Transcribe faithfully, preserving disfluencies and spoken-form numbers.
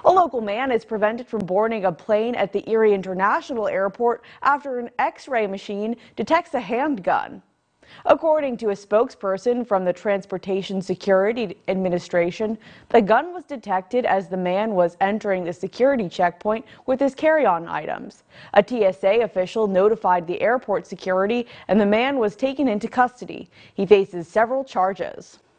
A local man is prevented from boarding a plane at the Erie International Airport after an X-ray machine detects a handgun. According to a spokesperson from the Transportation Security Administration, the gun was detected as the man was entering the security checkpoint with his carry-on items. A T S A official notified the airport security and the man was taken into custody. He faces several charges.